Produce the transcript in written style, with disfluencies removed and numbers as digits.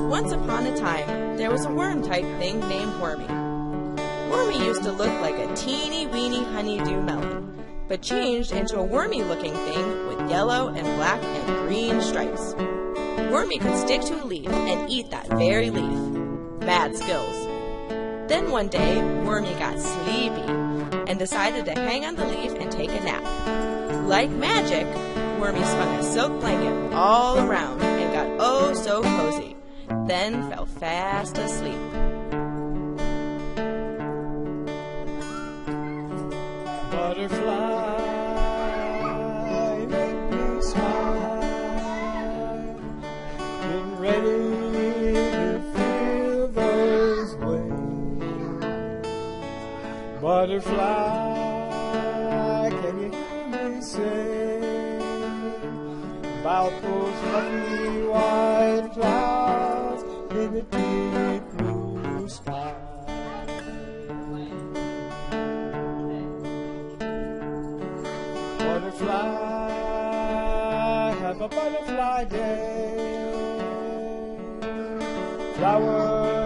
Once upon a time, there was a worm-type thing named Wormy. Wormy used to look like a teeny-weeny honeydew melon, but changed into a wormy-looking thing with yellow and black and green stripes. Wormy could stick to a leaf and eat that very leaf. Mad skills. Then one day, Wormy got sleepy and decided to hang on the leaf and take a nap. Like magic, Wormy spun a silk blanket all around and got oh so cozy, then fell fast asleep. Butterfly, make me smile, getting ready to feel those wings. Butterfly, can you hear me sing about those fluffy white clouds in the deep blue sky? Butterfly, have a butterfly day. Flowers